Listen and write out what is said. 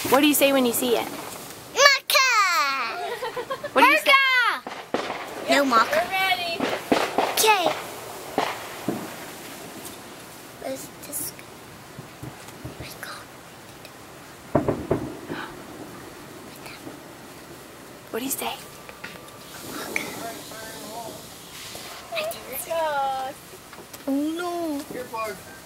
What do you say when you see it? Maka! What do you say? No Maka. We're ready. Okay. Where's this? Oh my God. What do you say? Here it goes. Oh no. Here, Bug.